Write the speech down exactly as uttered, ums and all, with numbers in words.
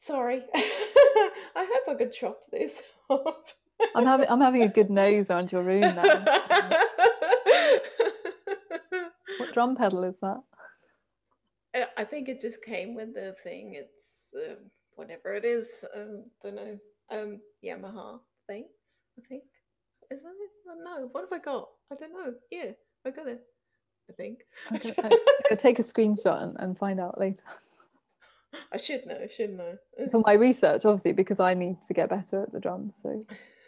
Sorry. I hope I could chop this off. I'm having I'm having a good nose around your room now. What drum pedal is that? Uh, I think it just came with the thing. It's um, whatever it is. Um, don't know. Um, Yamaha thing. I think. Isn't it? Oh, no. What have I got? I don't know. Yeah, I got it. I think. I'm gonna, I'm gonna take a screenshot and, and find out later. I should know. Should know. This For my is- research, obviously, because I need to get better at the drums. So